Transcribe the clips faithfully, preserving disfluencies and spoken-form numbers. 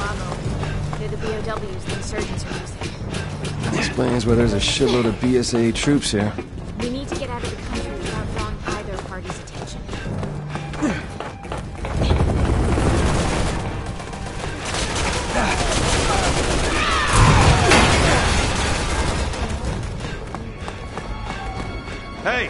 Juavo. They're the B O Ws the insurgents are using. Explains why there's a shitload of B S A A troops here. We need to get out of the country without drawing either party's attention. Hey!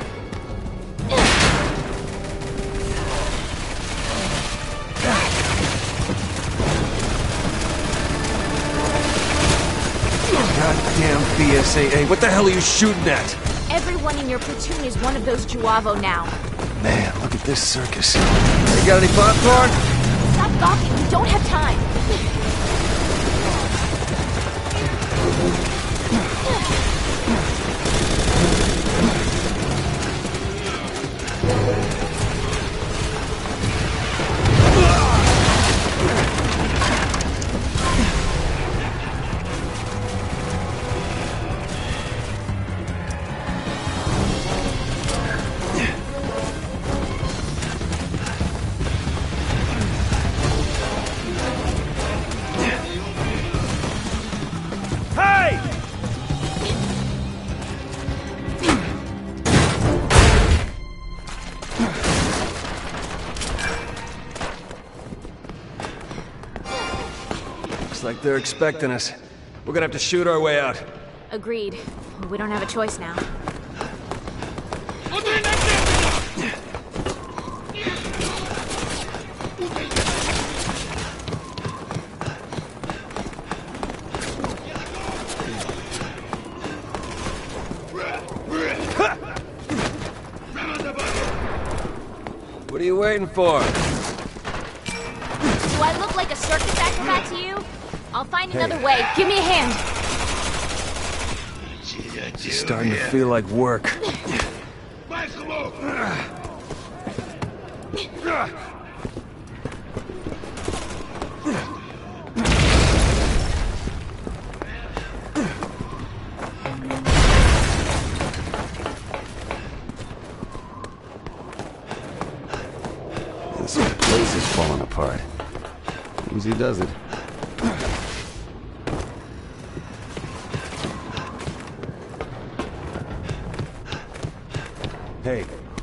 Goddamn B S A A, what the hell are you shooting at? Everyone in your platoon is one of those Juavo now. Man, look at this circus. You got any popcorn? Stop gawking, we don't have time. Like they're expecting us. We're gonna have to shoot our way out. Agreed. We don't have a choice now. What are you waiting for? Do I look like a circus acrobat to you? I'll find Hey. another way. Give me a hand. It's starting to feel like work. This place is falling apart. Easy does it. Hey.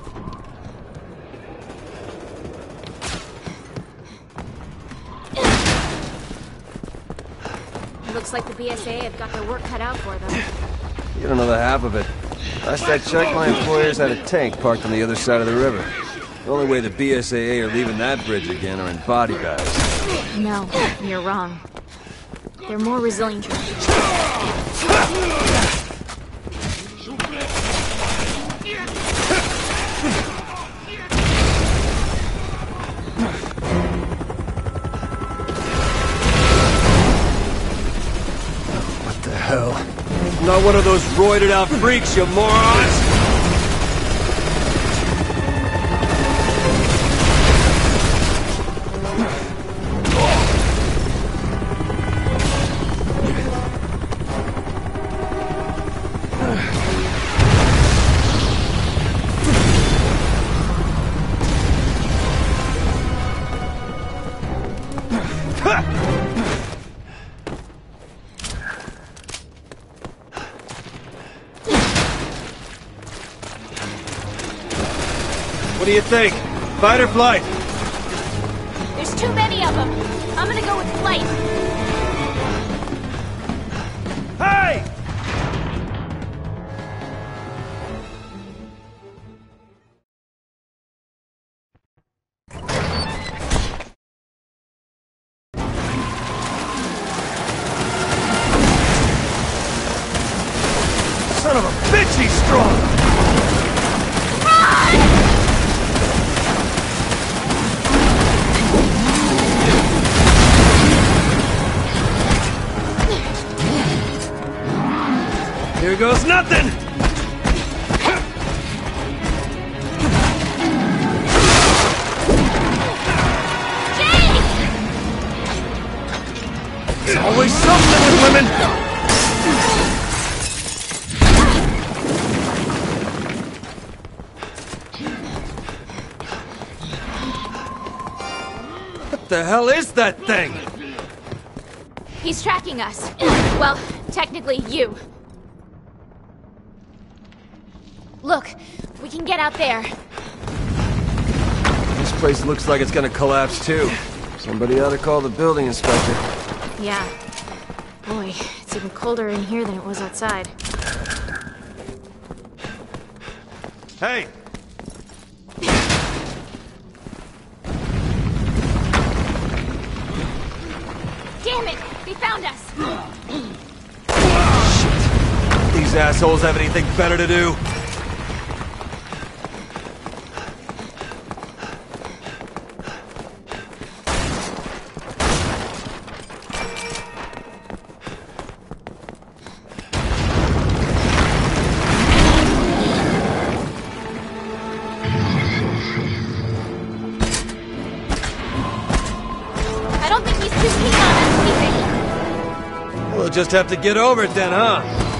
Looks like the B S A have got their work cut out for them. You don't know the half of it. Last I checked, my employers had a tank parked on the other side of the river. The only way the B S A A are leaving that bridge again are in body bags. No, you're wrong. They're more resilient. What the hell? I'm not one of those roided out freaks, you morons! What do you think? Fight or flight? There's too many of them. I'm gonna go with flight. Hey! Son of a bitch, he's strong! Here goes nothing! Jake! There's always something with women! What the hell is that thing? He's tracking us. Well, technically you. Look, we can get out there. This place looks like it's gonna collapse too. Somebody ought to call the building inspector. Yeah. Boy, it's even colder in here than it was outside. Hey! Damn it! They found us! Shit. These assholes have anything better to do? We'll just have to get over it then, huh?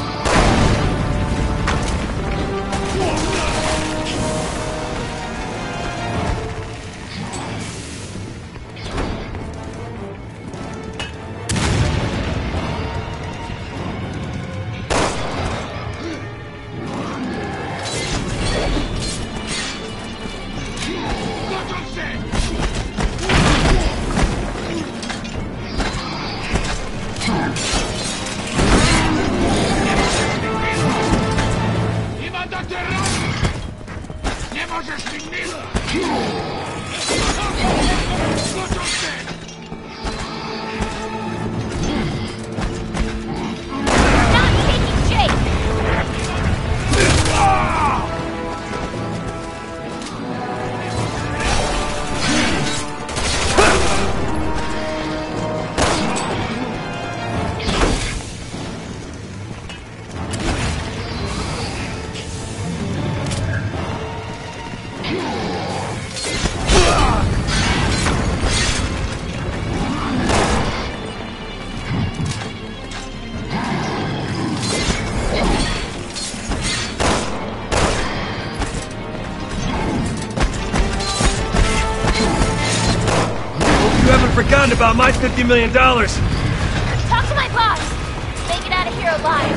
Forgotten about my fifty million dollars. Talk to my boss. Make it out of here alive.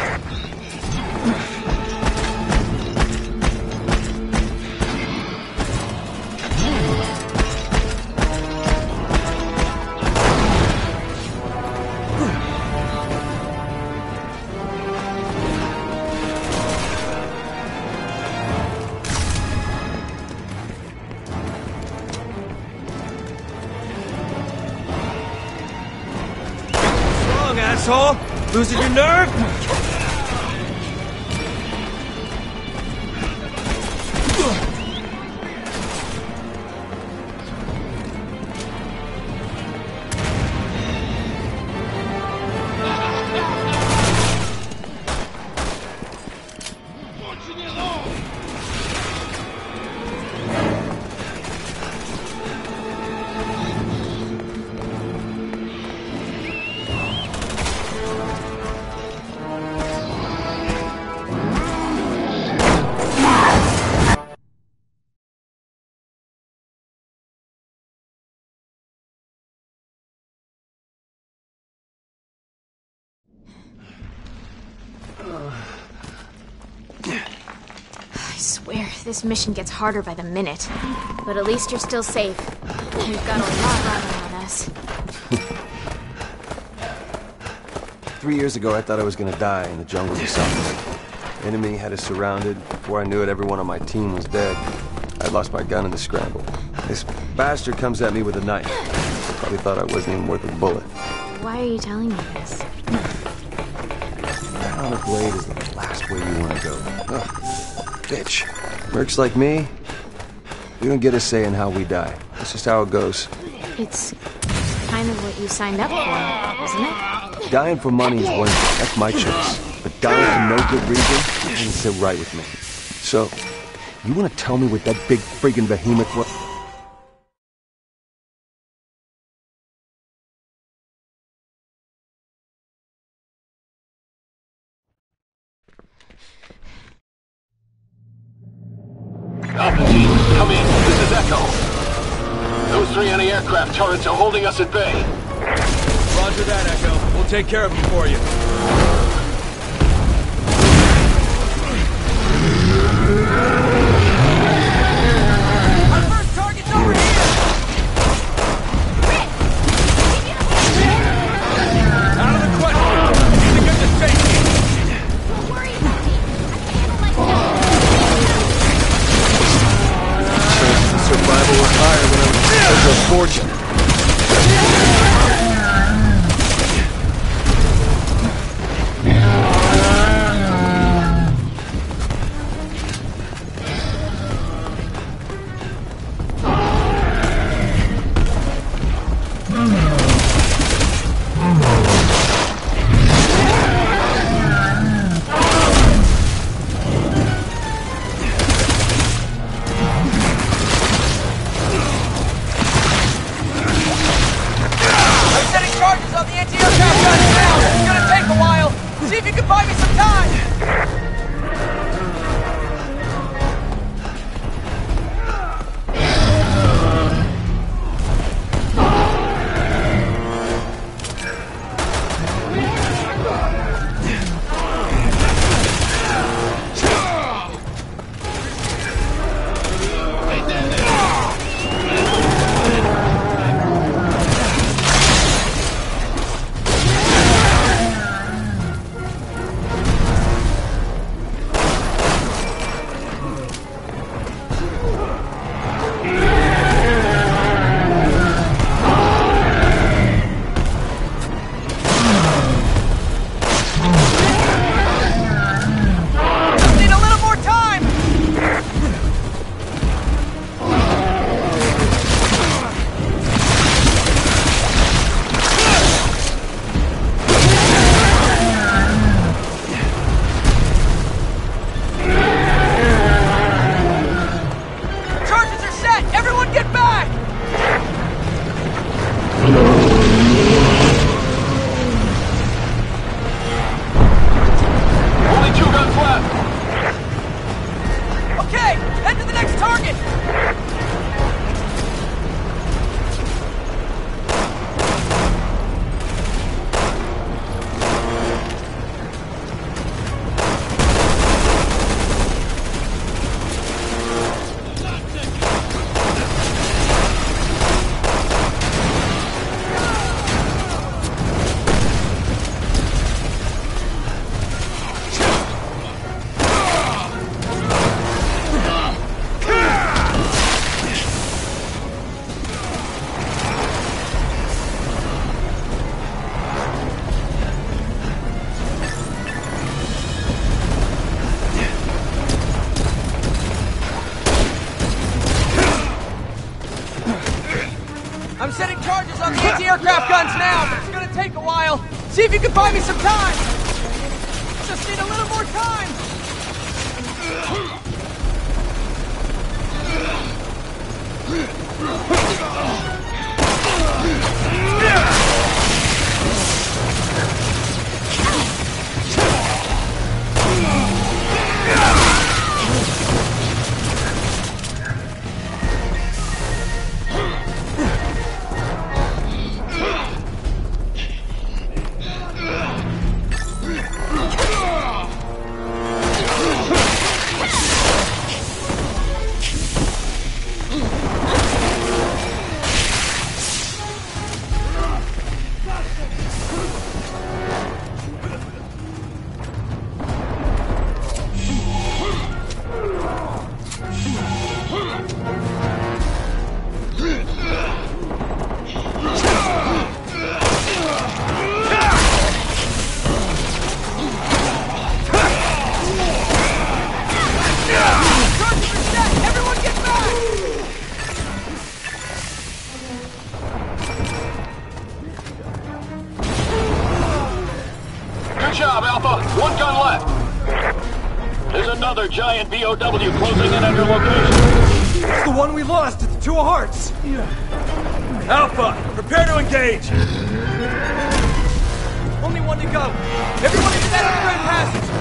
Asshole! Losing your nerve? I swear, this mission gets harder by the minute. But at least you're still safe. We've got a lot riding on us. Three years ago, I thought I was gonna die in the jungle of South. Enemy had us surrounded. Before I knew it, everyone on my team was dead. I lost my gun in the scramble. This bastard comes at me with a knife. I probably thought I wasn't even worth a bullet. Why are you telling me this? That on a blade is the last way you want to go. Ugh. Bitch. Mercs like me, we don't get a say in how we die. That's just how it goes. It's kind of what you signed up for, isn't it? Dying for money is one thing. That's my choice. But dying for no good reason doesn't sit right with me. So, you want to tell me what that big friggin' behemoth was? Alpha team, come in. This is Echo. Those three anti-aircraft turrets are holding us at bay. Roger that, Echo. take care of him for you. Our first target's over here! Out of the question! Need to get to safety! Don't worry about me. I can handle myself. Chances of survival were higher when I was a fortune. I'm setting charges on the anti-aircraft guns now, but it's gonna take a while. See if you can buy me some time! Just need a little more time! Another giant B O W closing in on your location. It's the one we lost at the Two of Hearts. Alpha, prepare to engage. Only one to go. Everyone into that underground passage.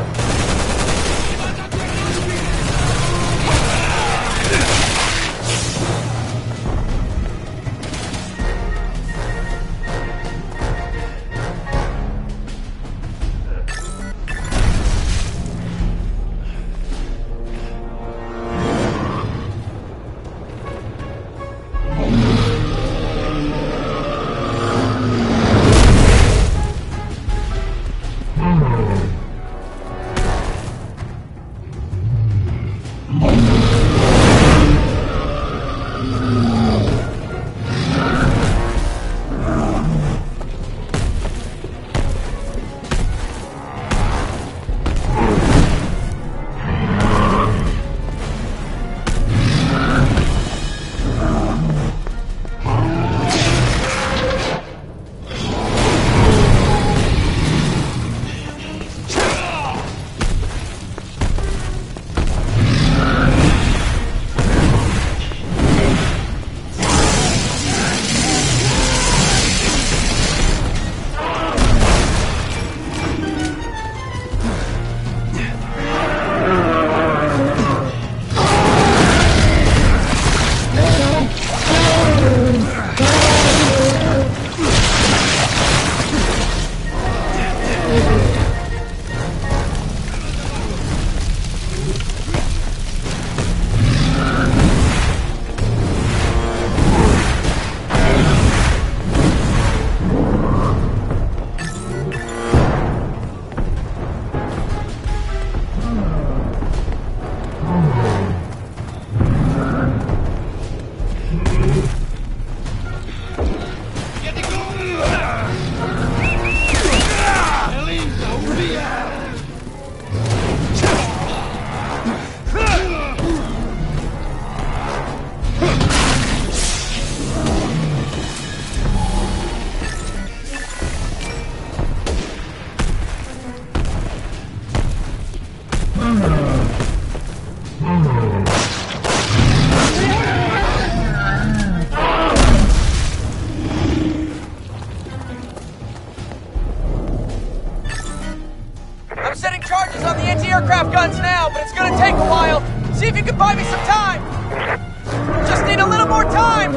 I'm setting charges on the anti-aircraft guns now, but it's gonna take a while. See if you can buy me some time. Just need a little more time.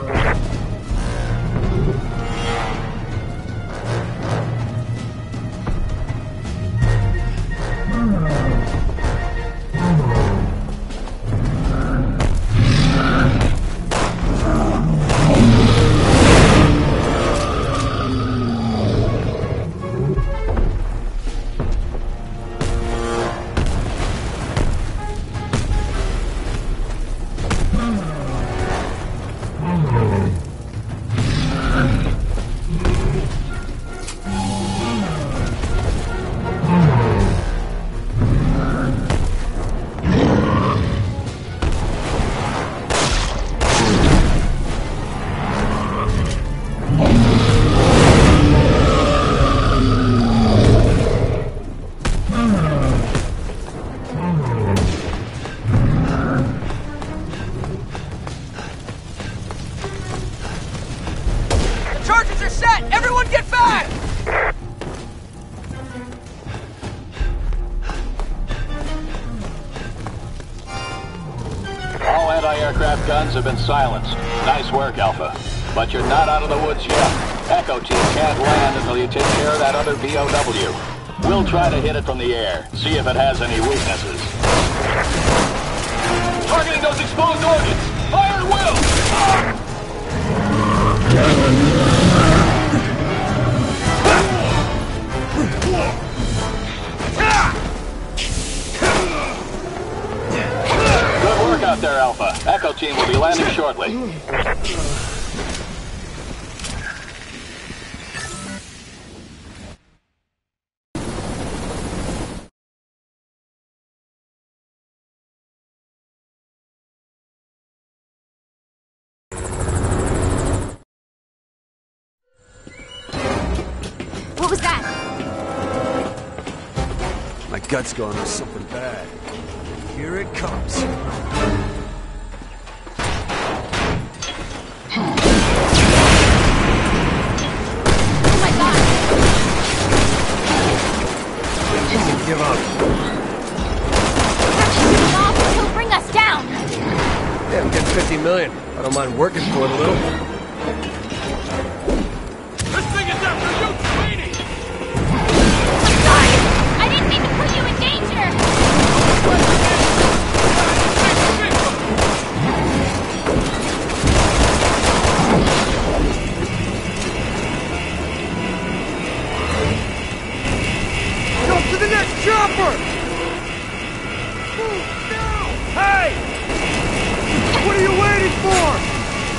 Charges are set! Everyone get back! All anti-aircraft guns have been silenced. Nice work, Alpha. But you're not out of the woods yet. Echo Team can't land until you take care of that other B O W. We'll try to hit it from the air, see if it has any weaknesses. Targeting those exposed organs! Fire at will! Good work out there, Alpha. Echo Team will be landing shortly. What was that? My gut's going on something bad. Here it comes. Oh my god! Give up. Get off! He'll bring us down! Yeah, I'm getting fifty million. I don't mind working for it a little. This thing is after you, Sweeney! I'm sorry! I didn't mean to put you in danger! Jump to the next chopper! Move now! Hey! What are you waiting for?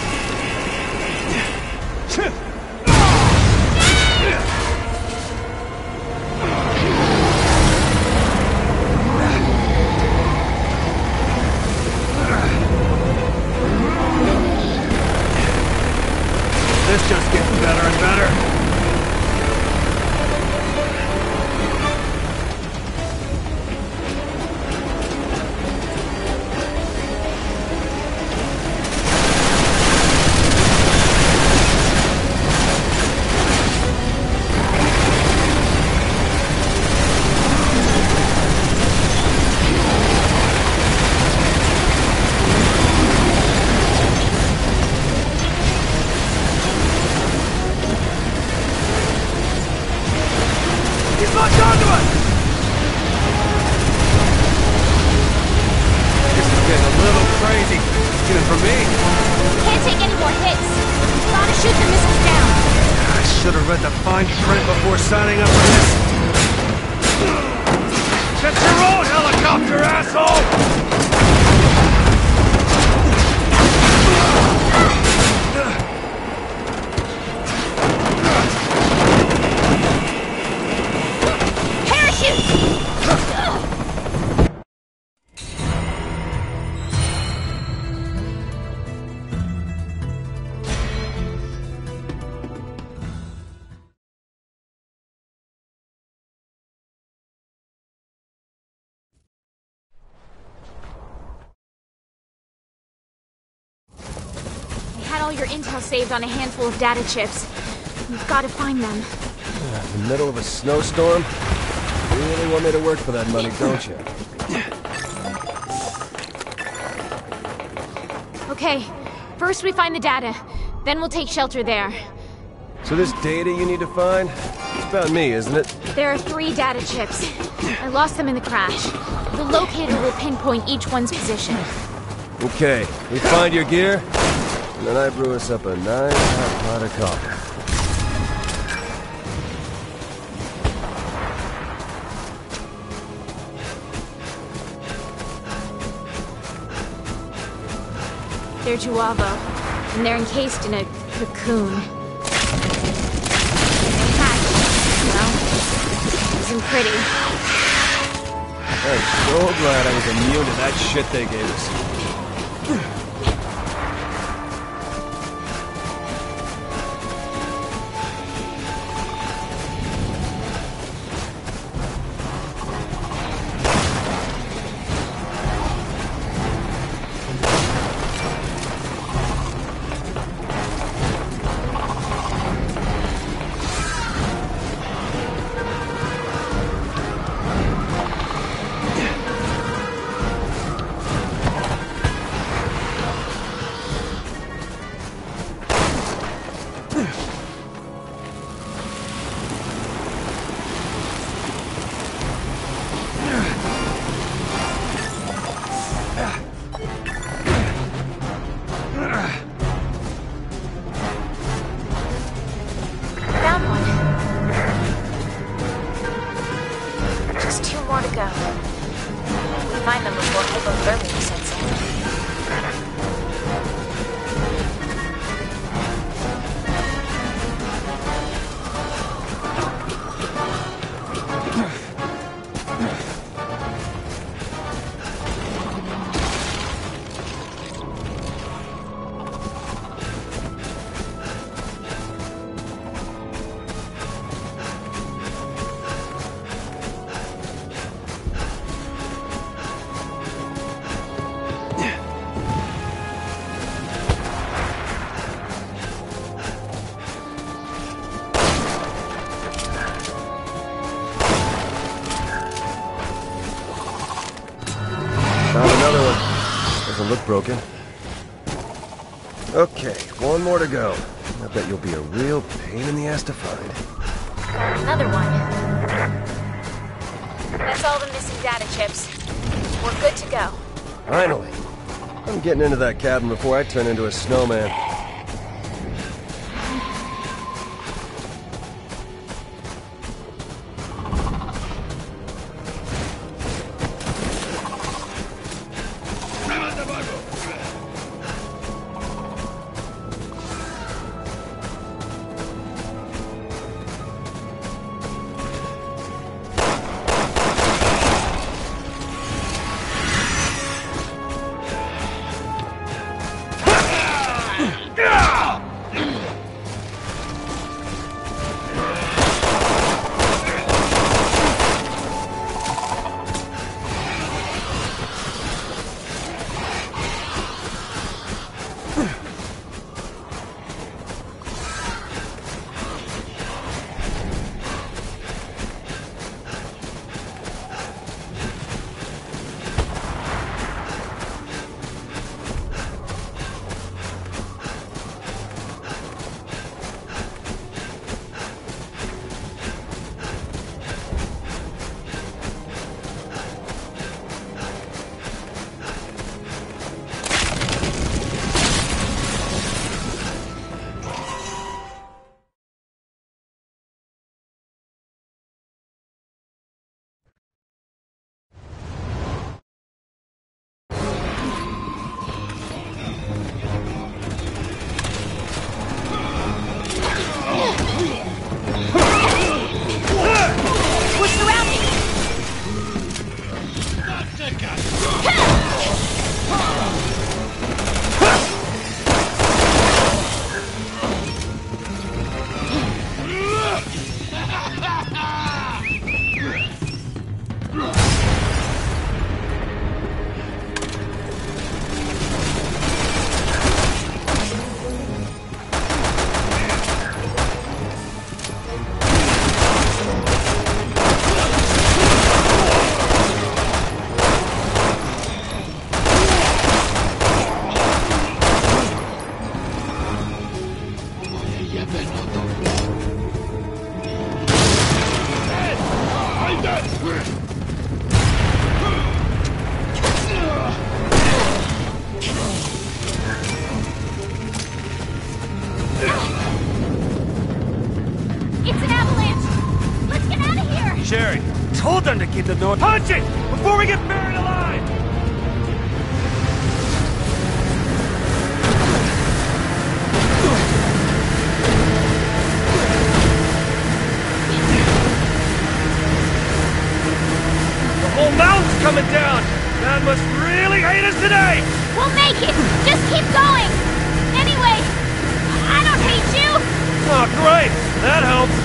This just gets better and better. He's locked onto us! This is getting a little crazy, even for me. Can't take any more hits. Gotta shoot the missiles down. I should have read the fine print before signing up for this. Get your own helicopter, asshole! all your intel saved on a handful of data chips. We've got to find them. In the middle of a snowstorm? You really want me to work for that money, don't you? Okay, first we find the data. Then we'll take shelter there. So this data you need to find? It's about me, isn't it? There are three data chips. I lost them in the crash. The locator will pinpoint each one's position. Okay, we find your gear, and then I brew us up a nice hot pot of coffee. They're Juavo, and they're encased in a cocoon. The hatch, well, isn't pretty. I'm so glad I was immune to that shit they gave us. Look broken. Okay, one more to go. I bet you'll be a real pain in the ass to find. Another one. That's all the missing data chips. We're good to go. Finally. I'm getting into that cabin before I turn into a snowman. It's an avalanche! Let's get out of here! Sherry, told them to keep the door. Punch it! Before we get buried alive! The whole mountain's coming down! Man must really hate us today! We'll make it! Just keep going! Anyway, I don't hate you! Oh, great! That helps!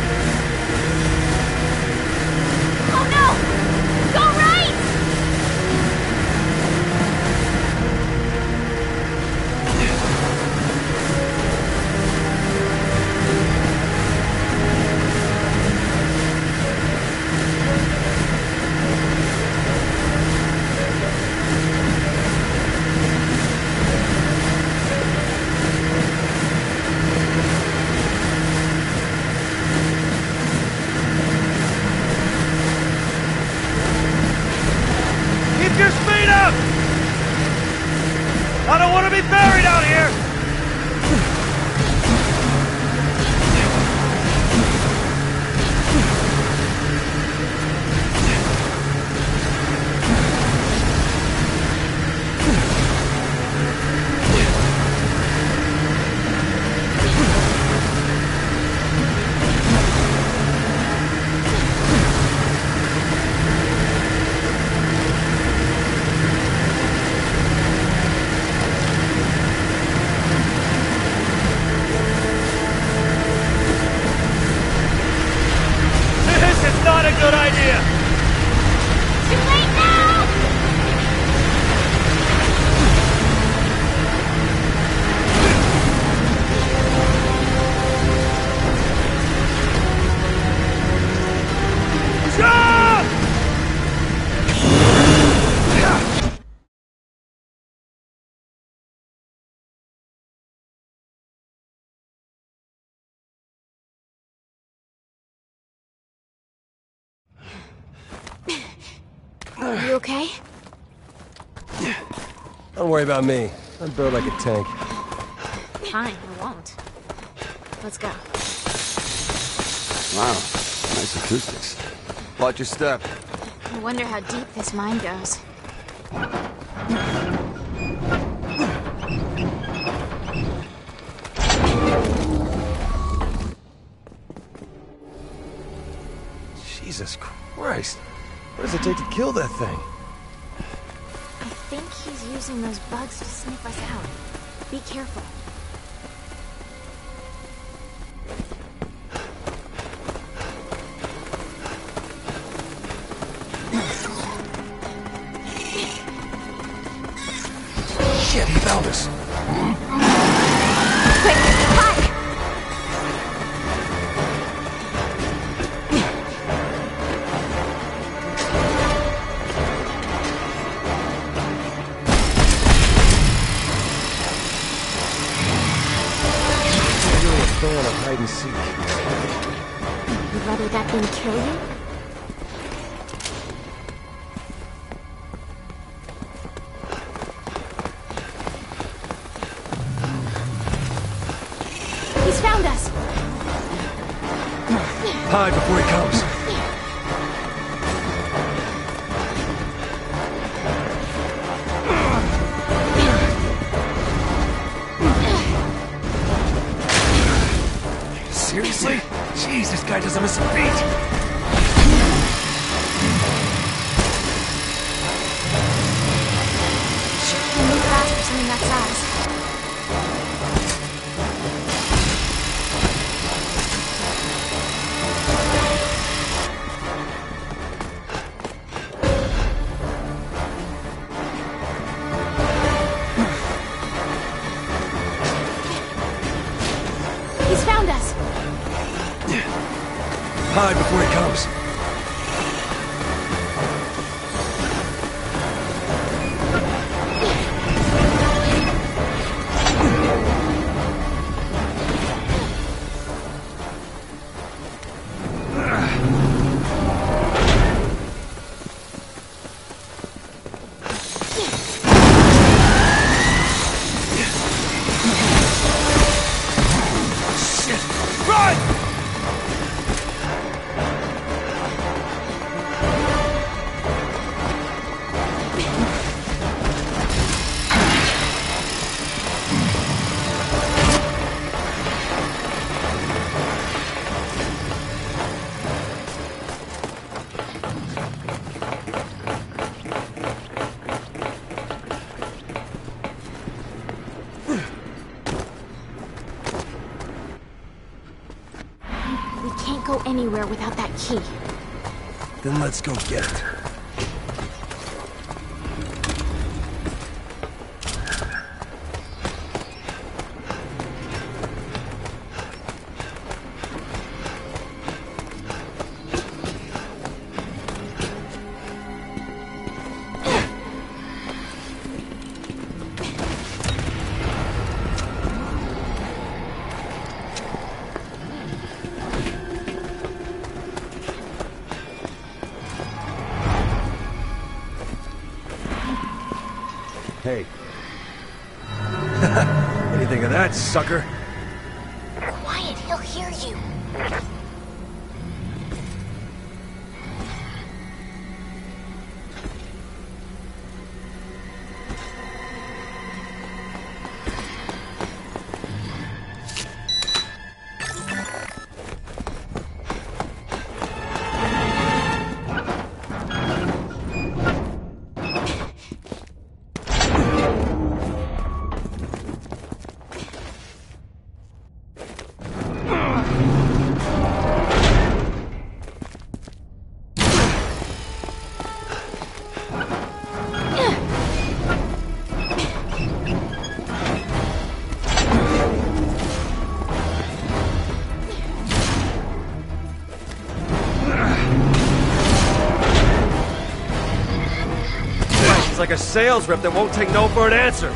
Oh no! Go right! Keep your speed up! I don't want to be buried out here! This is not a good idea! Too late now! Jump! You okay? Don't worry about me. I'm built like a tank. Fine, I won't. Let's go. Wow, nice acoustics. Watch your step. I wonder how deep this mine goes. Jesus Christ. What does it take to kill that thing? I think he's using those bugs to sniff us out. Be careful. Shit, he found us. Quick, hide! I'm really a fan of hide and seek. You'd rather that thing kill you? He's found us! Hide before he comes. Seriously? Jeez, this guy doesn't miss a beat. Shit, move fast for something that size. He's found us! Hide before he comes. anywhere without that key. Then let's go get it. Hey. What do you think of that, sucker? Quiet, he'll hear you. Like a sales rep that won't take no for an answer.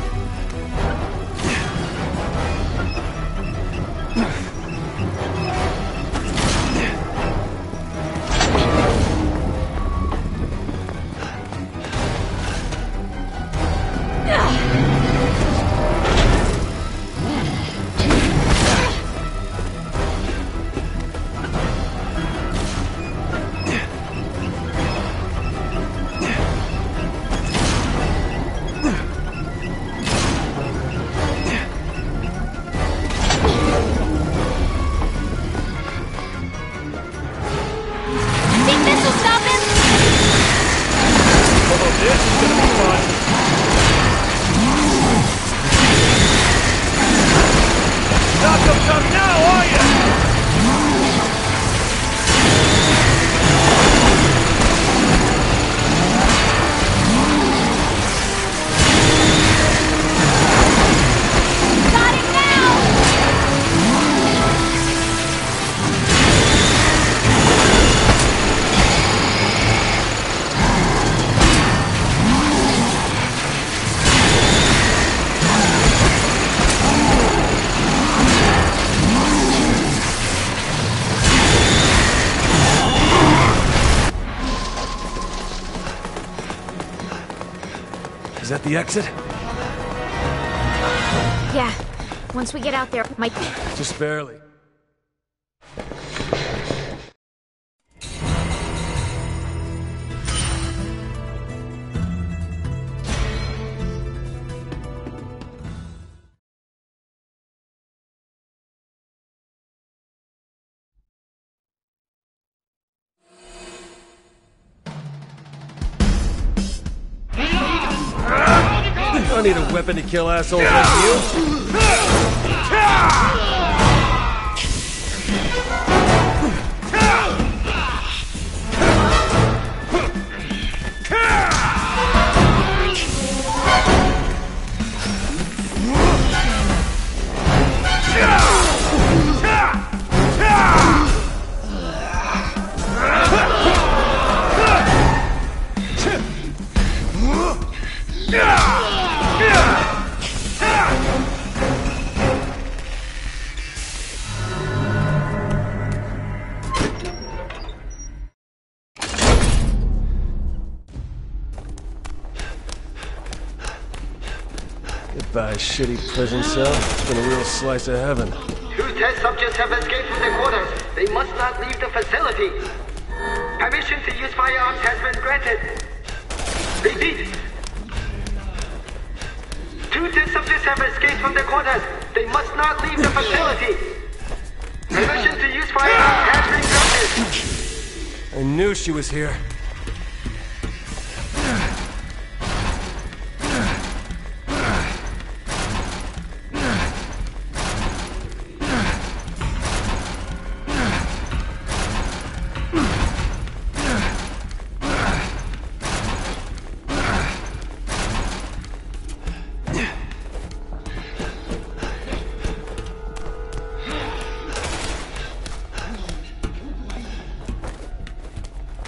Is that the exit? Yeah. Once we get out there, my... Just barely. I don't need a weapon to kill assholes like you. Goodbye, shitty prison cell. It's been a real slice of heaven. Two test subjects have escaped from their quarters. They must not leave the facility. Permission to use firearms has been granted. Repeat. Two test subjects have escaped from their quarters. They must not leave the facility. Permission to use firearms has been granted. I knew she was here.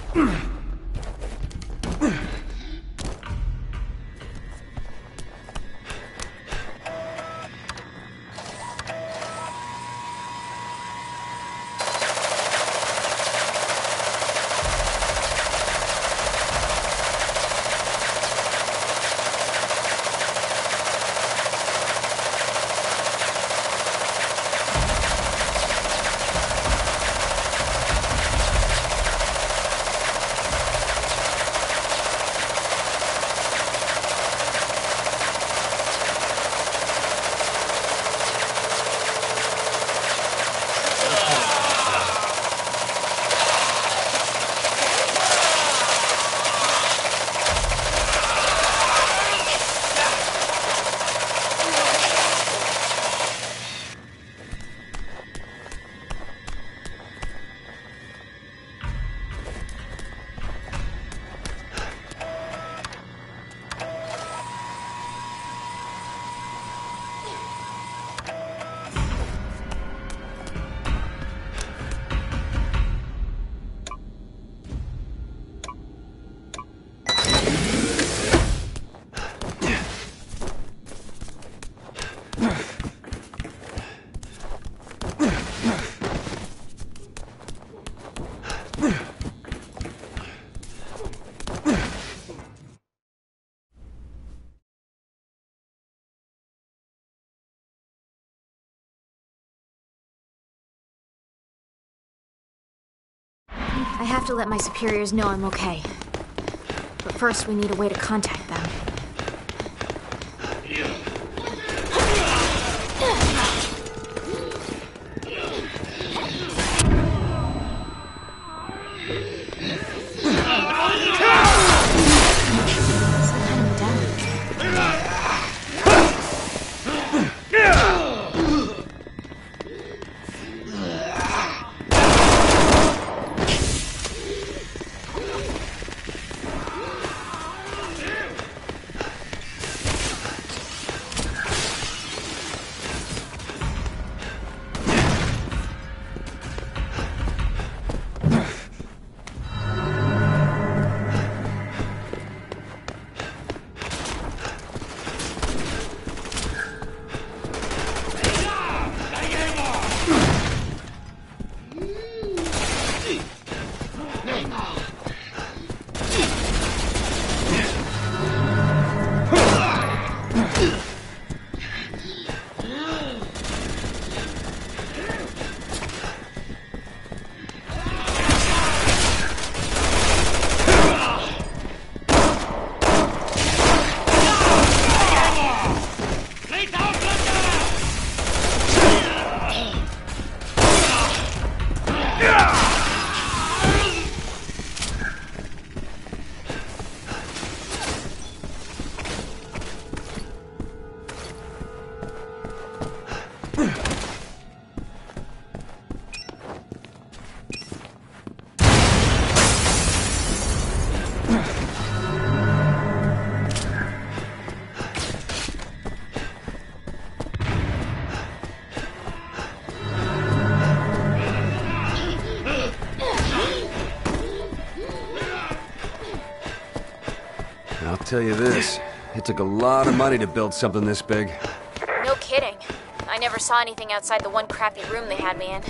I have to let my superiors know I'm okay. But first, we need a way to contact them. I'll tell you this, it took a lot of money to build something this big. No kidding. I never saw anything outside the one crappy room they had me in.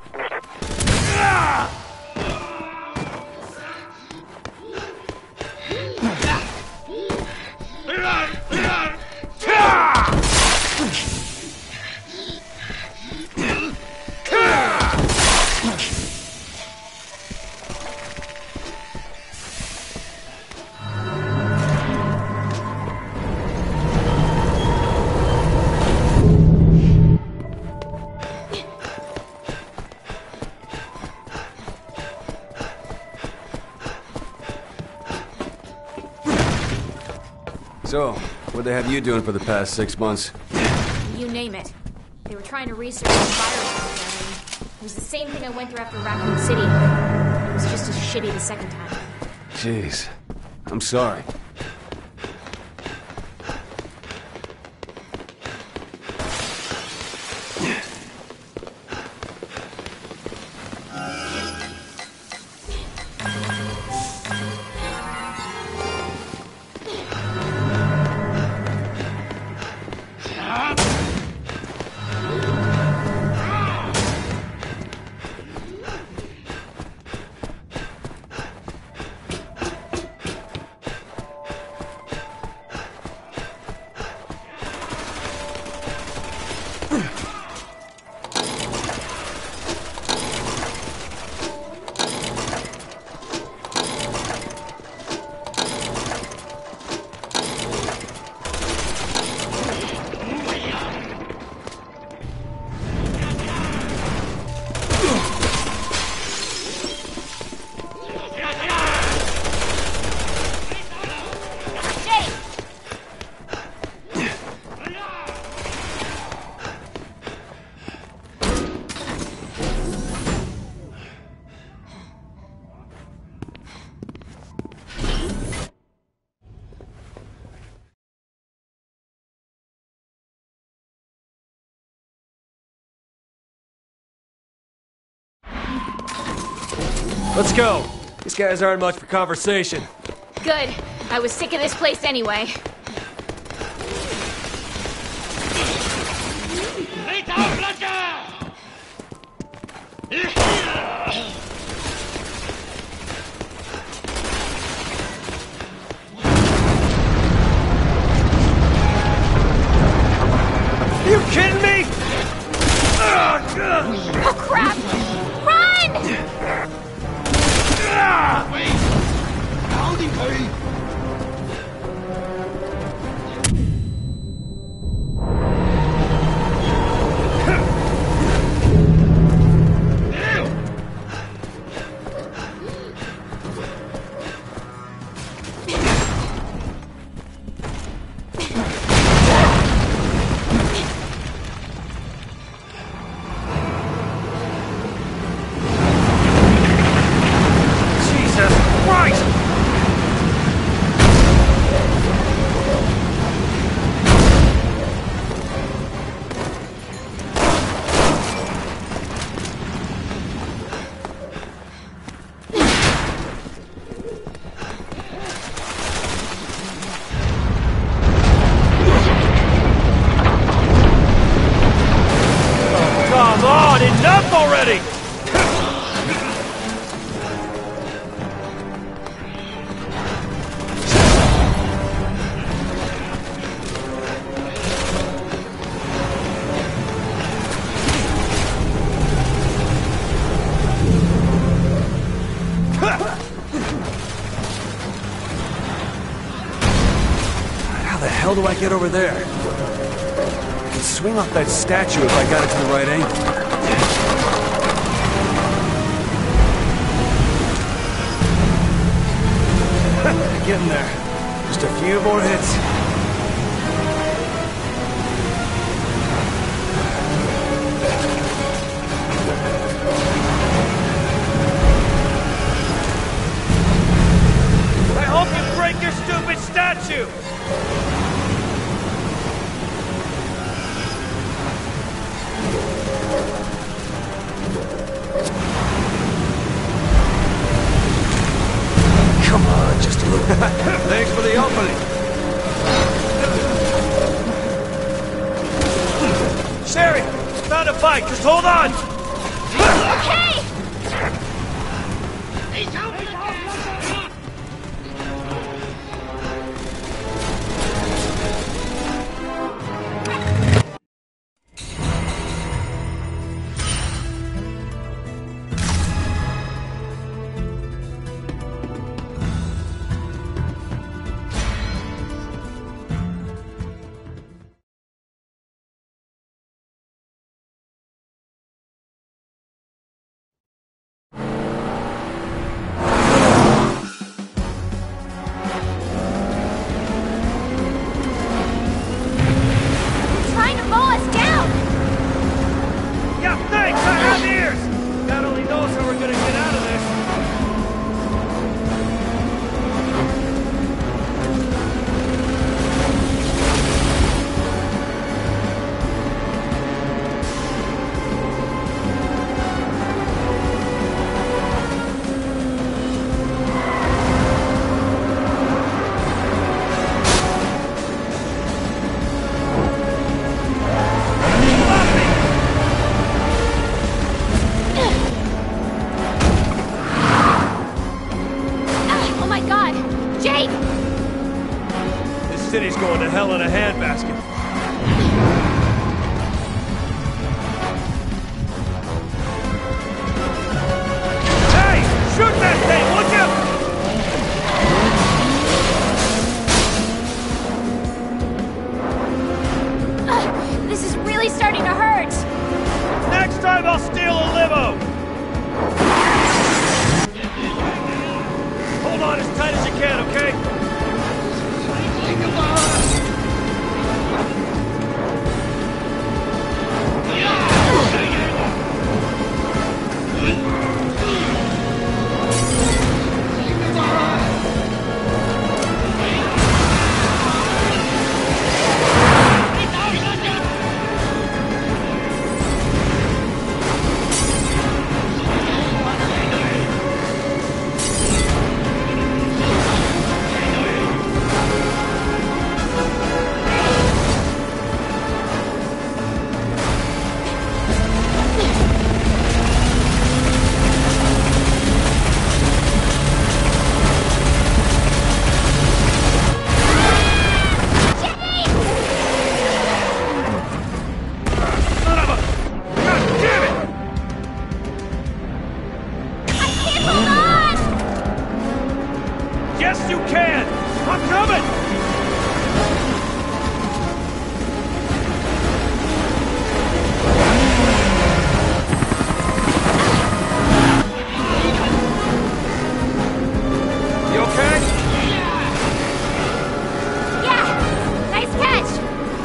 So, what they have you doing for the past six months? You name it. They were trying to research the virus. It was the same thing I went through after Raccoon City. It was just as shitty the second time. Jeez. I'm sorry. Let's go. These guys aren't much for conversation. Good. I was sick of this place anyway. Are you kidding me? Oh, crap! Run! Come on, enough already! How the hell do I get over there? I can swing off that statue if I got it to the right angle. Getting there. Just a few more hits. I hope you break your stupid statue! Come on, just a little. Thanks for the opening. Sherry! Found a bike, just hold on! Okay! Trying to mow us down! Yeah, thanks! I have ears! God only knows how we're gonna get out of this. Ah, oh my god! Jake! This city's going to hell in a handbasket. Hey! Shoot that thing, would you? Ugh, this is really starting to hurt! Next time I'll steal a limo! Hold on as tight as you can, okay? fast you can! I'm coming! You okay? Yeah! Nice catch!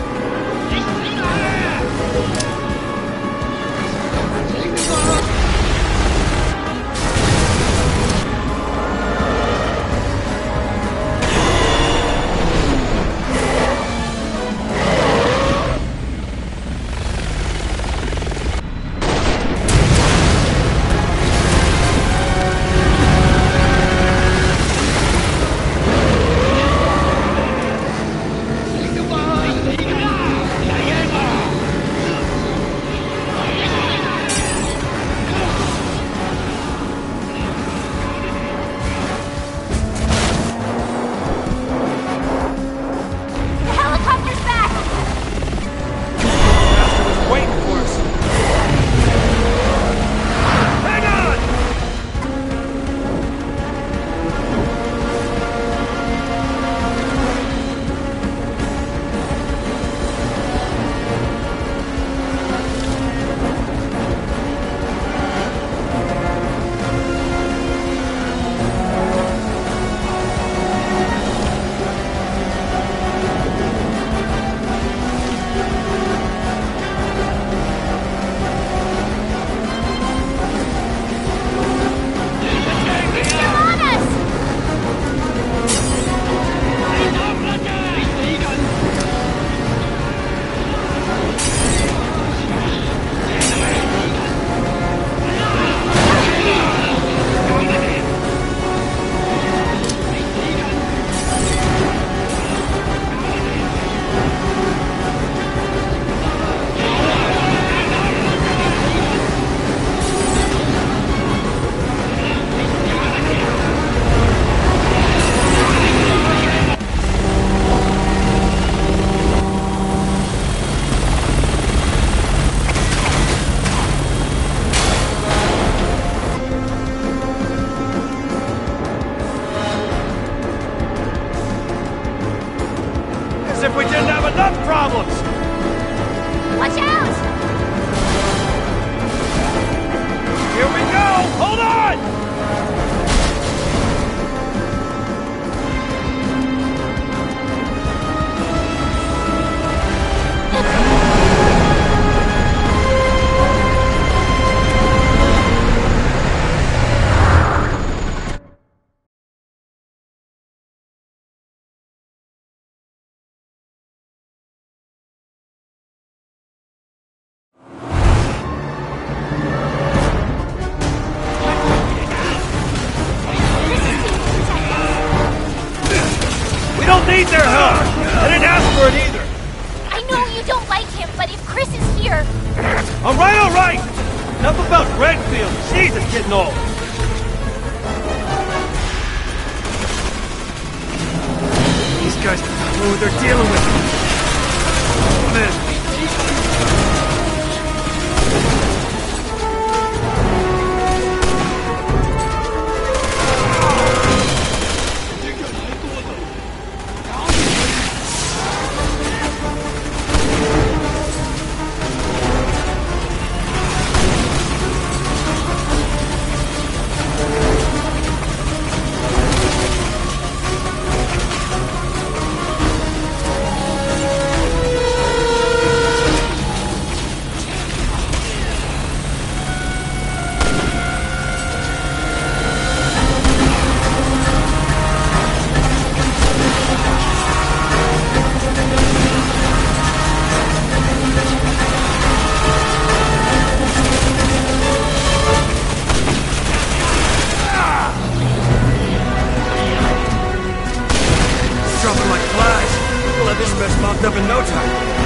As if we didn't have enough problems! Watch out! Here we go! Hold on! Need their help! I didn't ask for it either! I know you don't like him, but if Chris is here... Alright, alright! Enough about Redfield! Jeez, it's getting old! These guys don't know who they're dealing with! Man. Locked up in no time.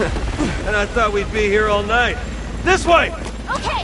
And I thought we'd be here all night. This way! Okay!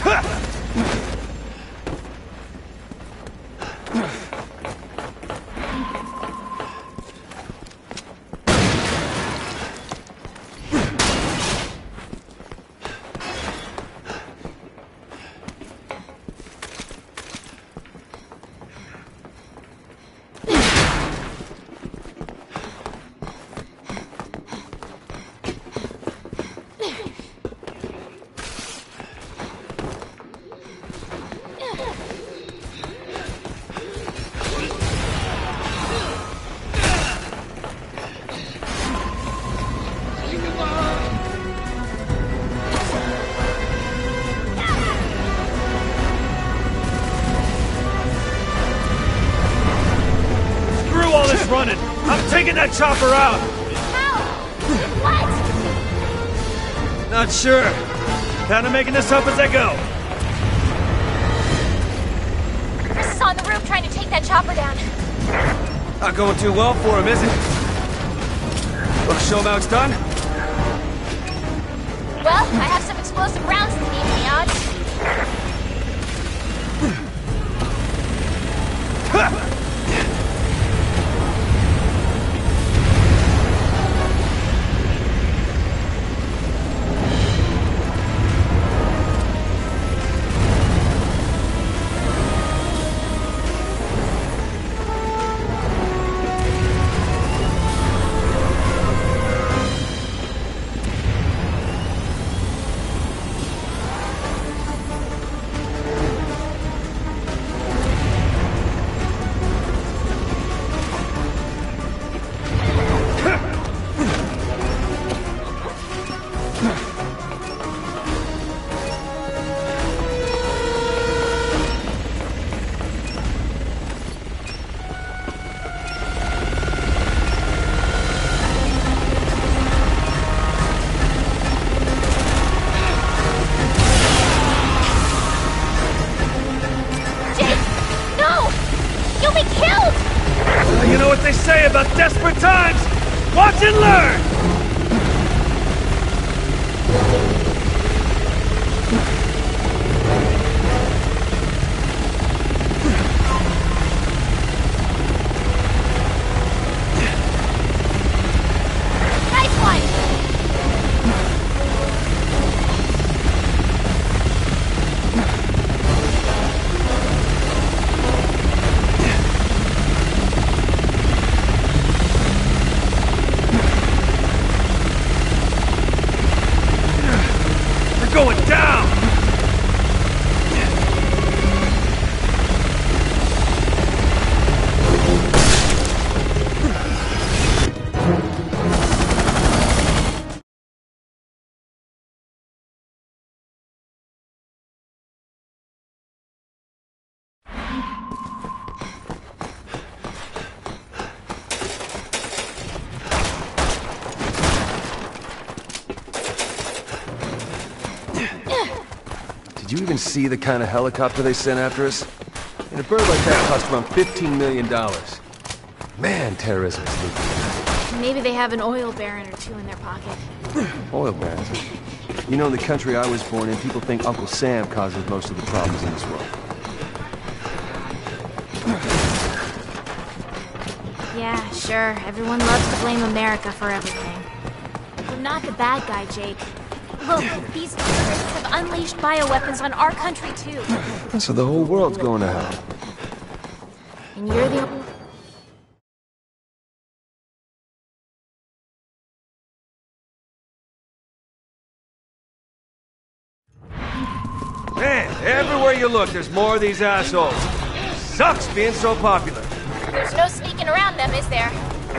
Running! I'm taking that chopper out! How? What? Not sure. Kinda making this up as I go. Chris is on the roof trying to take that chopper down. Not going too well for him, is it? Wanna show him how it's done? Well, I have some explosive rounds to leave me on. You know what they say about desperate times? Watch and learn! Nice one! Going down! Did you even see the kind of helicopter they sent after us? And a bird like that cost around fifteen million dollars. Man, terrorism is legal. Maybe they have an oil baron or two in their pocket. Oil barons. You know, in the country I was born in, people think Uncle Sam causes most of the problems in this world. Yeah, sure. Everyone loves to blame America for everything. We're not the bad guy, Jake. Look, these terrorists have unleashed bioweapons on our country, too. So the whole world's going to hell. And you're the only... Man, everywhere you look, there's more of these assholes. Sucks being so popular. There's no sneaking around them, is there?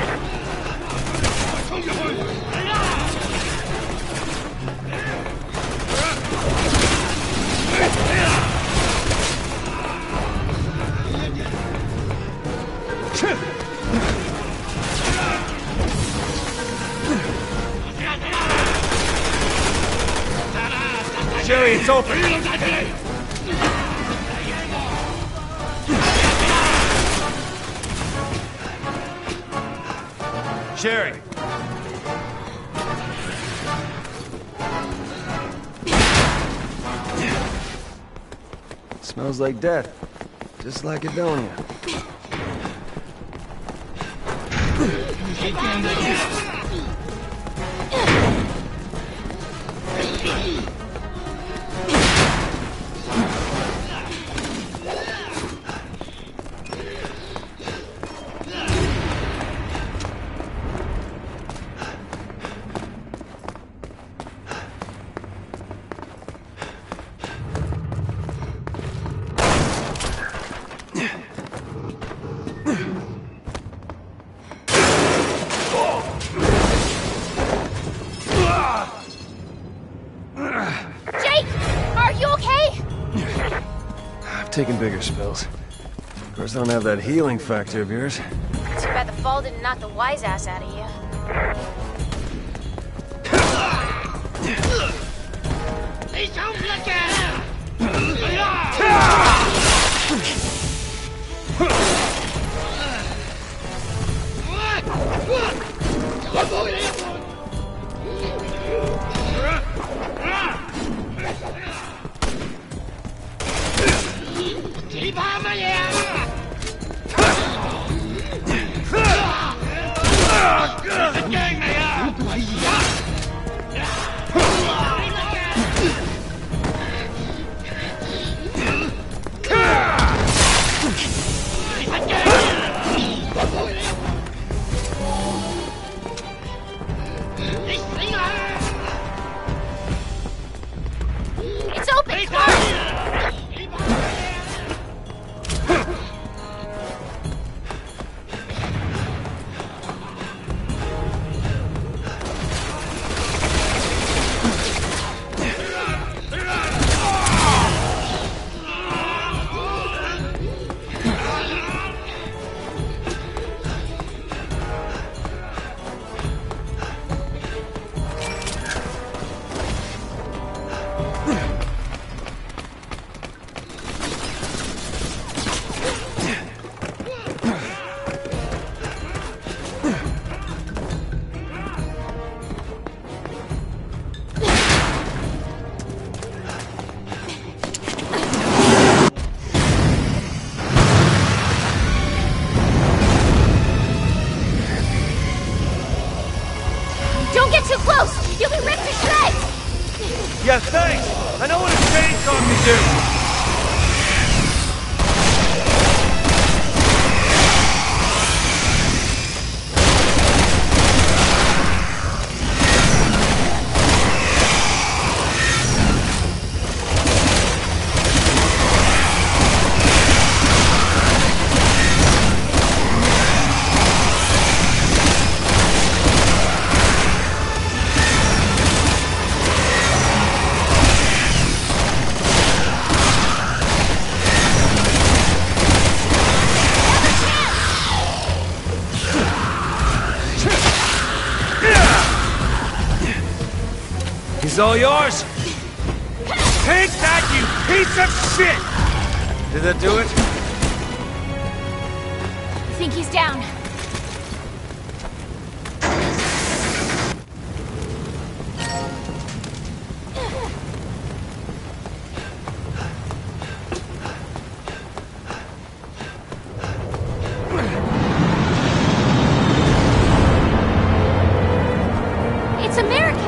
Jerry, it's open! Jerry! Smells like death. Just like Adonia. Taking bigger spills. Of course, I don't have that healing factor of yours. Too bad the fall didn't knock the wise ass out of you. It's open! Yeah, thanks! I know what a chainsaw can do! He's all yours! Take that, you piece of shit! Did that do it? I think he's down. It's American!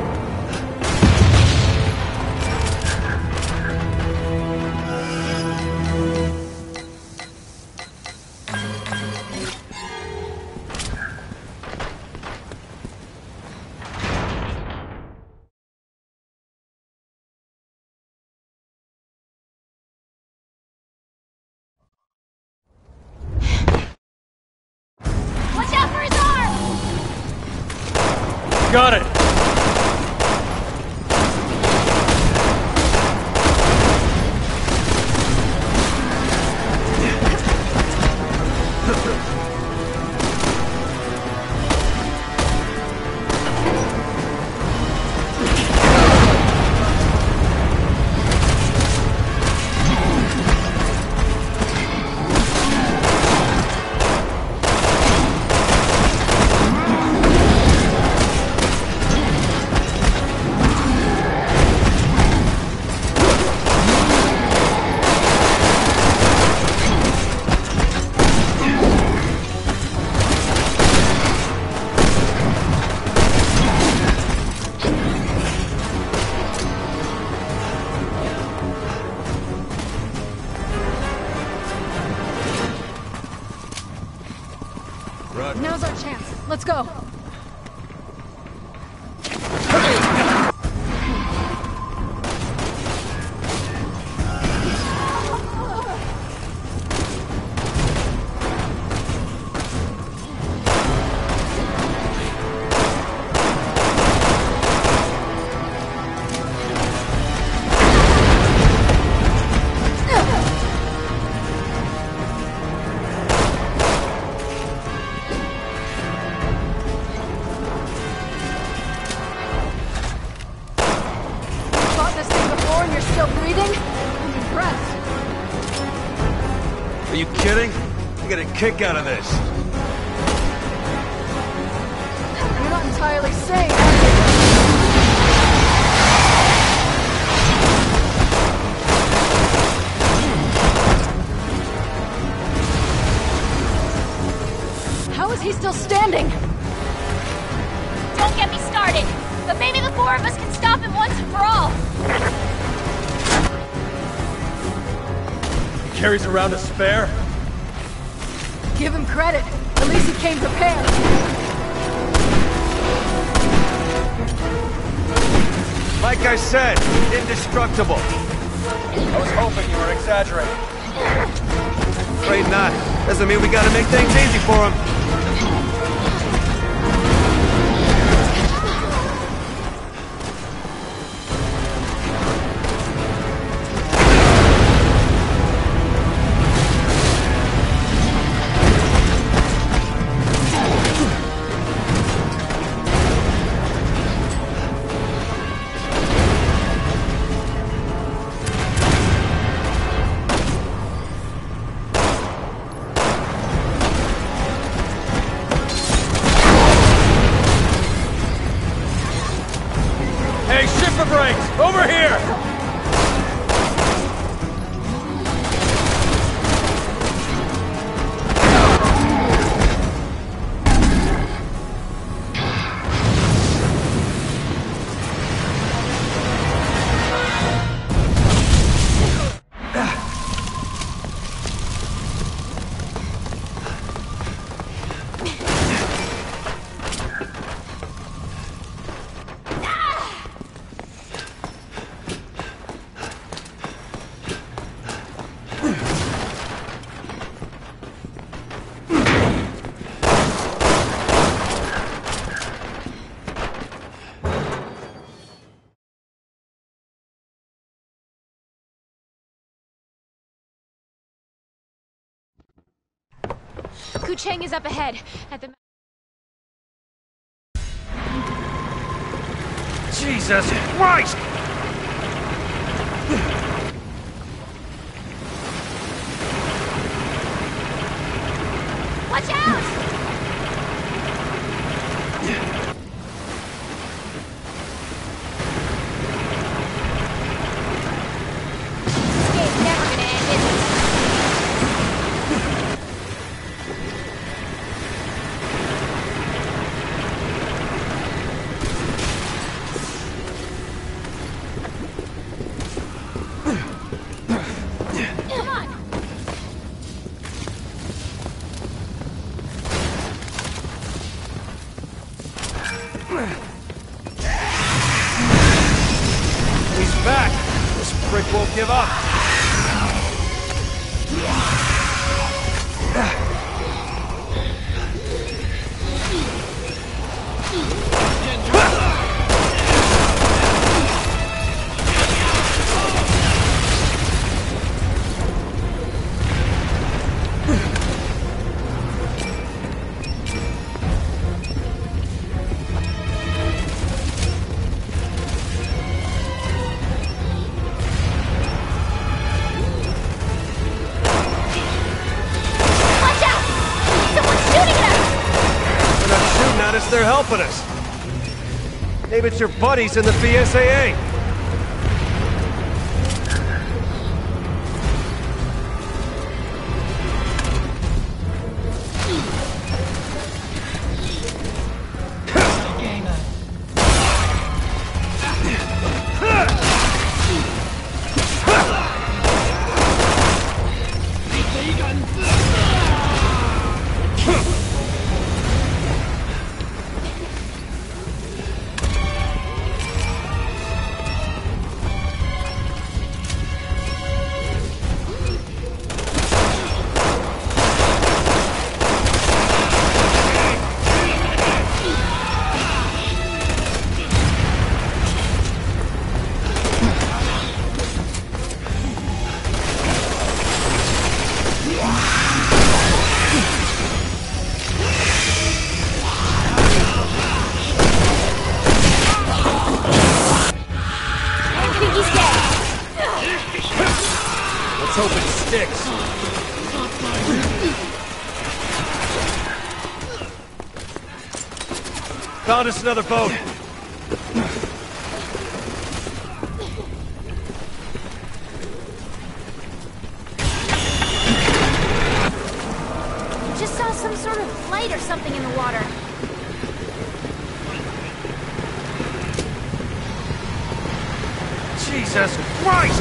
Watch out for his arm! Got it! go. Are you kidding? I get a kick out of this. You're not entirely sane. How is he still standing? Don't get me started, but maybe the four of us can stop him once and for all. Carries around a spare? Give him credit. At least he came prepared. Like I said, indestructible. I was hoping you were exaggerating. Afraid not. Doesn't mean we gotta make things easy for him. Over here! Ku Cheng is up ahead, at the... Jesus Christ! Watch out! Escape's never gonna end, is it? He's back! This prick won't give up! They're helping us. Maybe it's your buddies in the B S A A. Let's hope it sticks. Found us another boat. Just saw some sort of light or something in the water. Jesus Christ!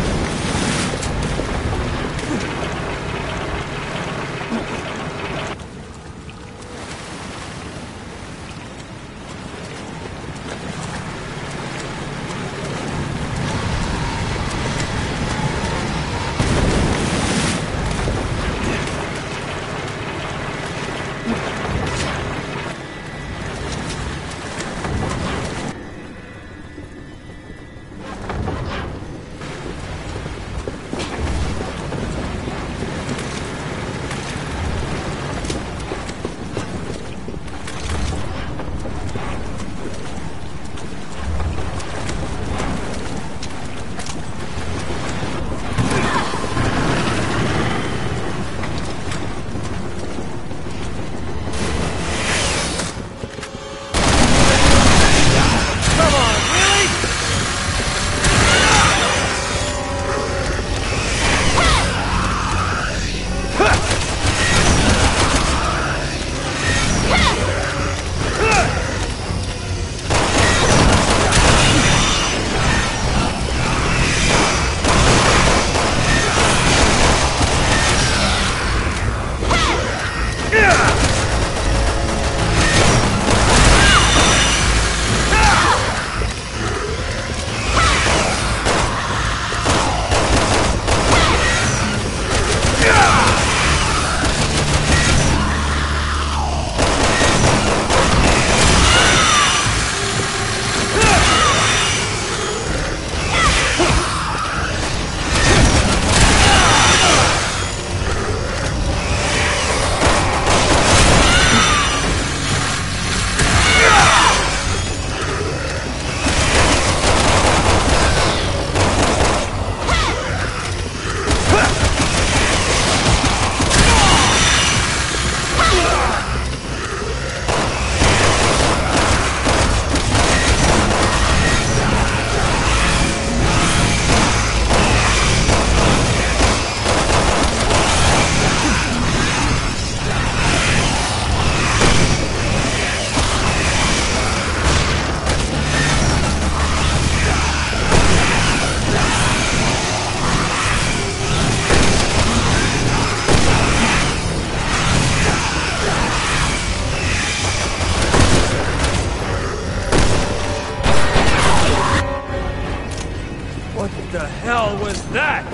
What the hell was that?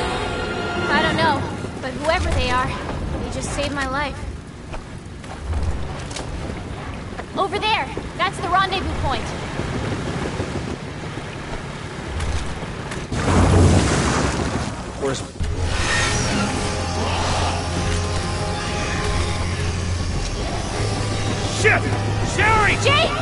I don't know, but whoever they are, they just saved my life. Over there! That's the rendezvous point! Where's... Shit! Sherry! Jake!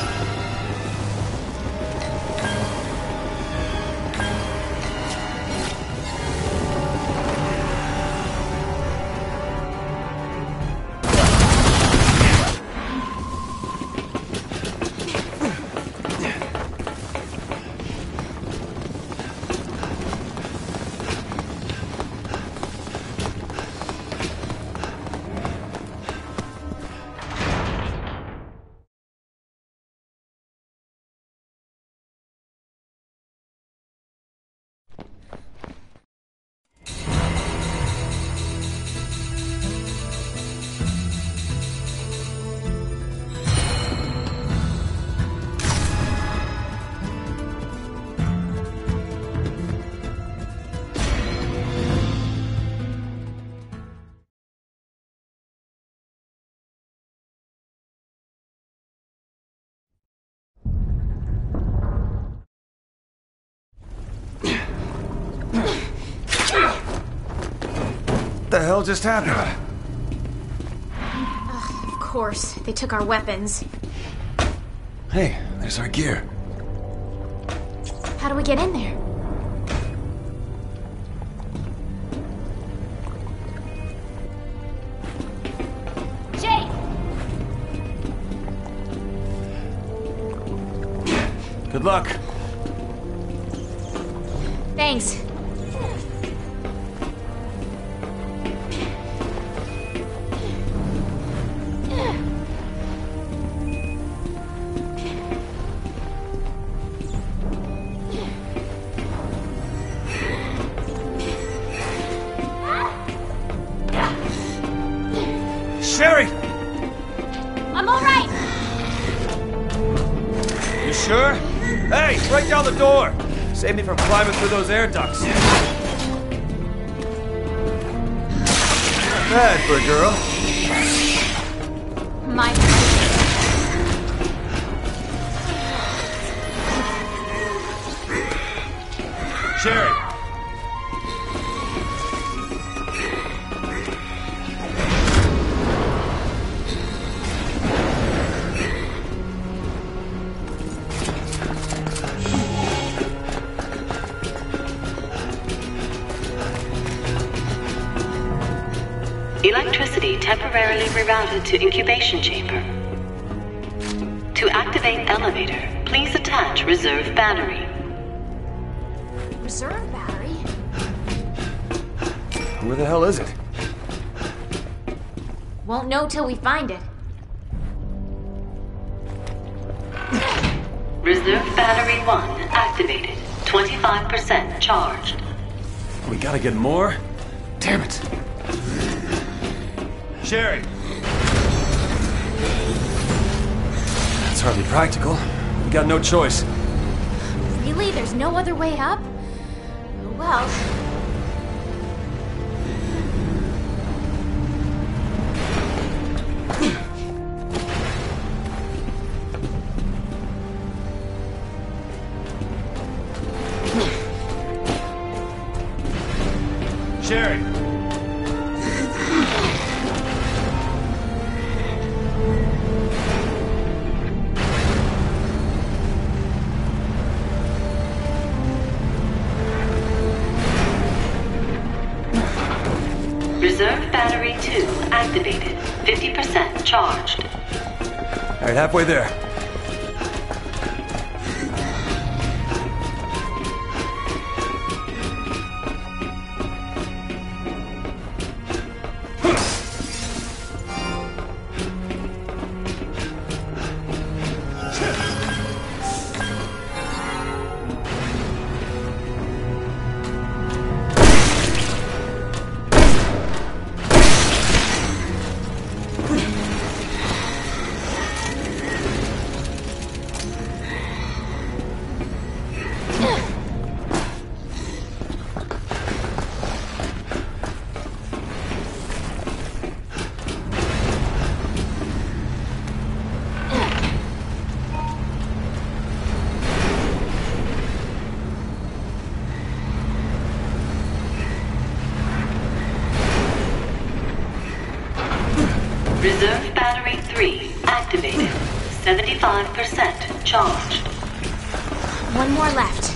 What the hell just happened? Ugh, of course, they took our weapons. Hey, there's our gear. How do we get in there? Good luck. Thanks. Sherry! I'm all right. You sure? Hey, break down the door! Save me from climbing through those air ducts. Not bad for a girl. My Sherry! Electricity temporarily rerouted to incubation chamber. To activate elevator, please attach reserve battery. reserve battery? Where the hell is it? Won't know till we find it. Reserve battery one activated. twenty-five percent charged. We gotta get more? Damn it. Sherry! That's hardly practical. We got no choice. Really? There's no other way up? Well... Sherry! Reserve battery two activated. fifty percent charged. All right, halfway there. Reserve battery three activated. seventy-five percent charged. One more left.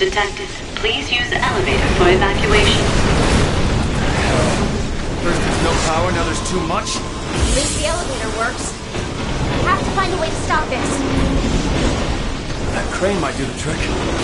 detected. Please use the elevator for evacuation. First there's no power, now there's too much? At least the elevator works. We have to find a way to stop this. That crane might do the trick.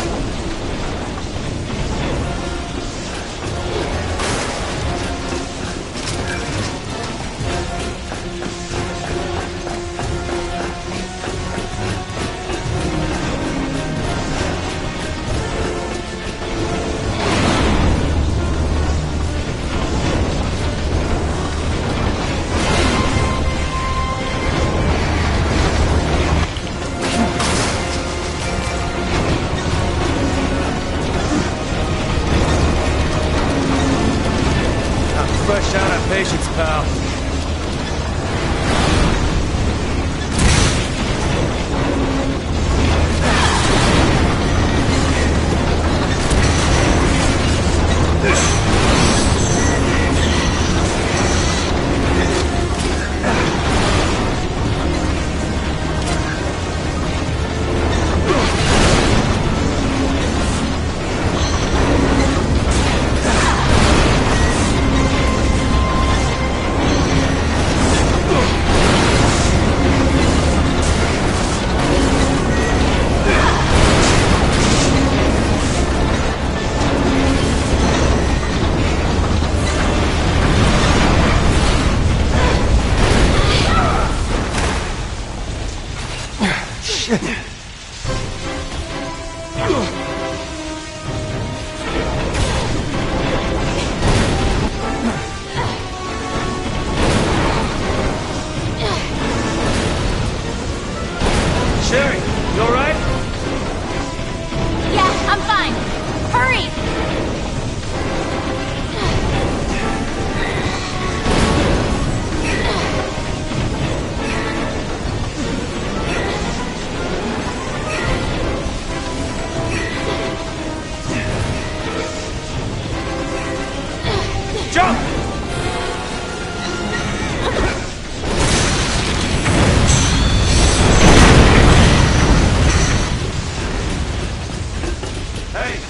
Fresh out of patience, pal. Sherry, you alright? Yeah, I'm fine. Hurry! Jump! Hey!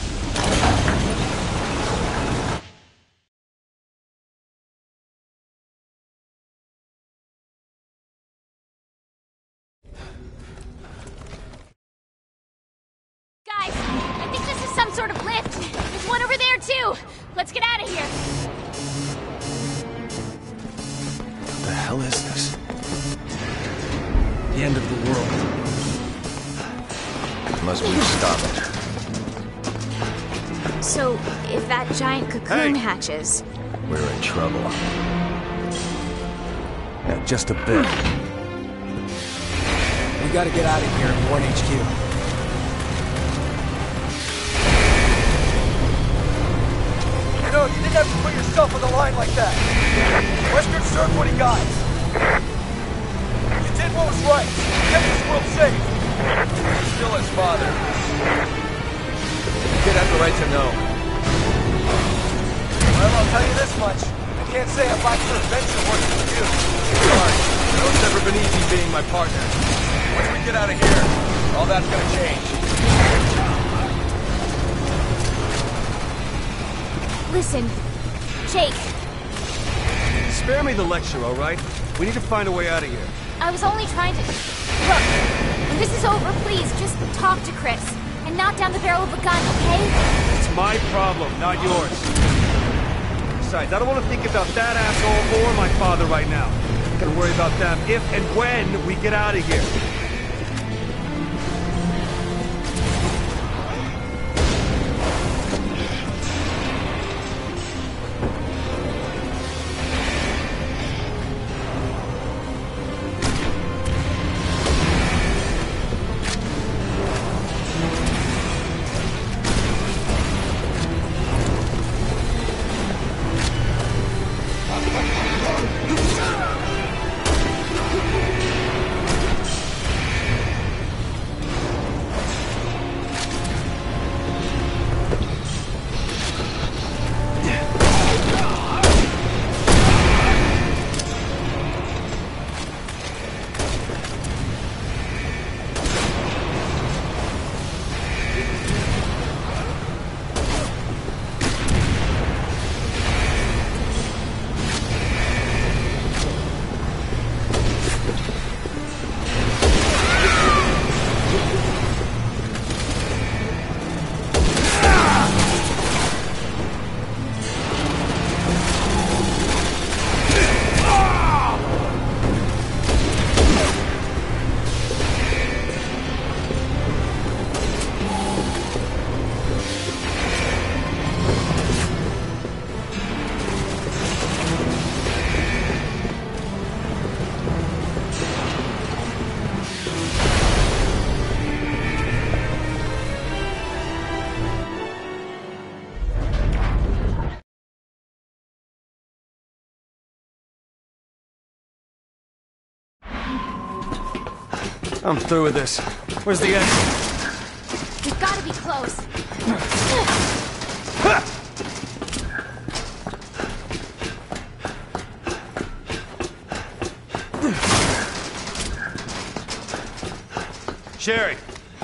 Guys, I think this is some sort of lift. There's one over there, too. Let's get out of here. What the hell is this? The end of the world. Unless we stop it. So, if that giant cocoon Hey. hatches... We're in trouble. Yeah, just a bit. We gotta get out of here at Warren H Q. You know, you didn't have to put yourself on the line like that. Western served what he got. You did what was right. You kept this world safe. You're still his father. The kid has the right to know. Well, I'll tell you this much. I can't say I'd like your adventure working with you. Sorry, I know it's never been easy being my partner. Once we get out of here, all that's gonna change. Listen, Jake, Spare me the lecture, alright? We need to find a way out of here. I was only trying to... Look, when this is over, please, just talk to Chris. And knock down the barrel of a gun, okay? It's my problem, not yours. Besides, I don't want to think about that asshole or my father right now. I'm gonna worry about them if and when we get out of here. I'm through with this. Where's the exit? We've got to be close. Sherry.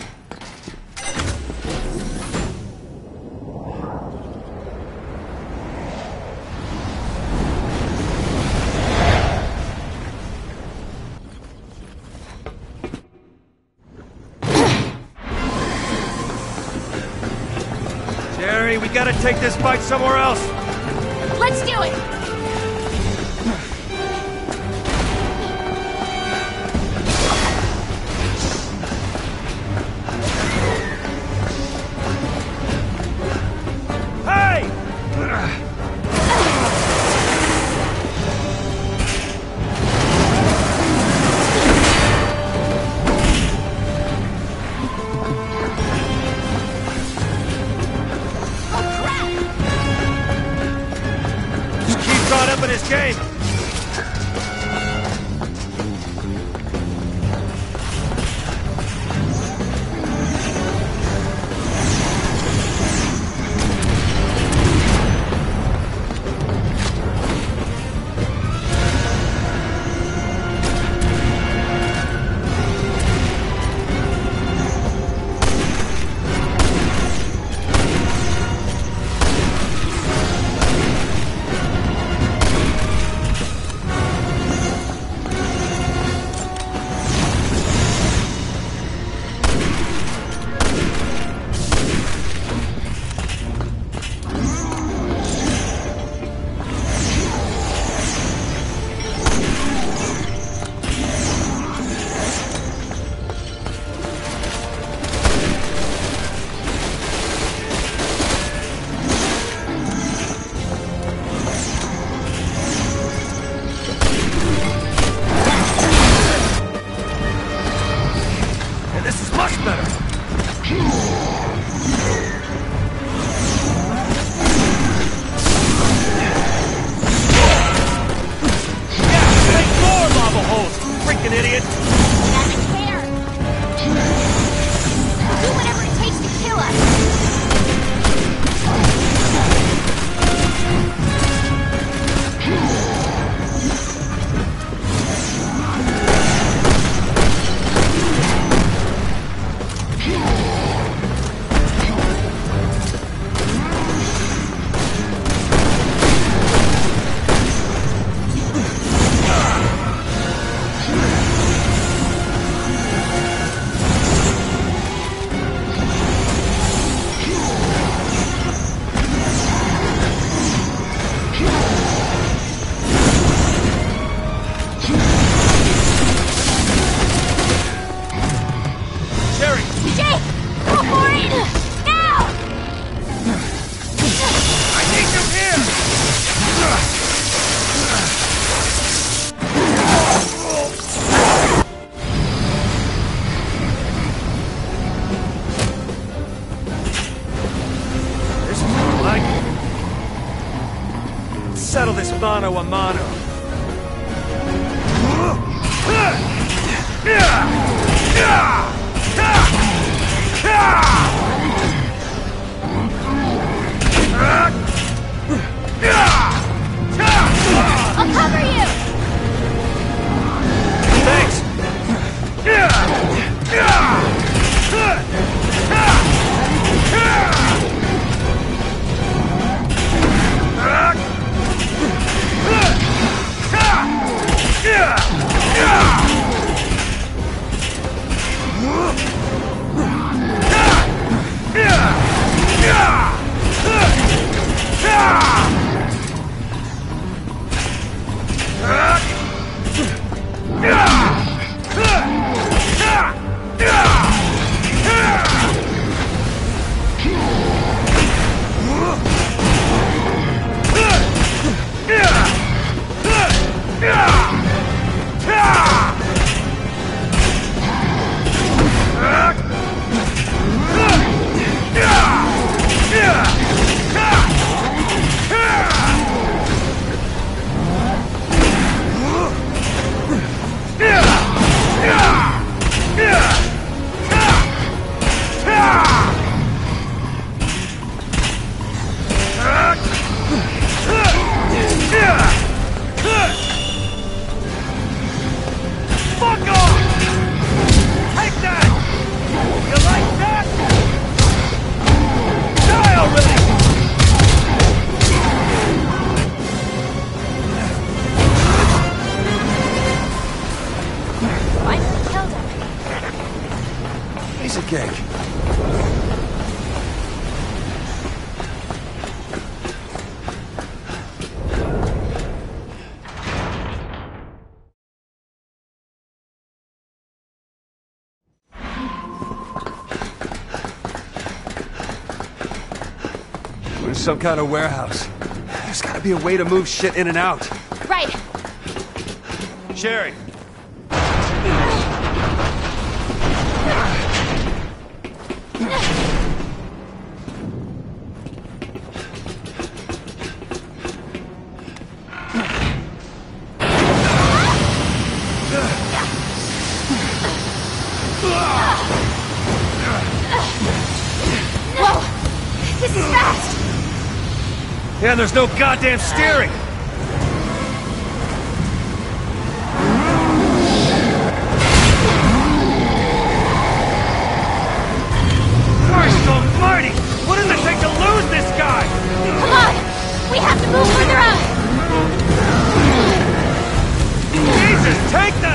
Sherry, we gotta take this fight somewhere else. Let's do it! Up in his game. Settle this mano a mano. I'll cover you! Thanks! Yeah! piece of cake. We're in some kind of warehouse. There's gotta be a way to move shit in and out. Right. Sherry. Whoa! This is fast! Yeah, there's no goddamn steering! Christ almighty! What does it take to lose this guy? Come on! We have to move further out! Jesus, take the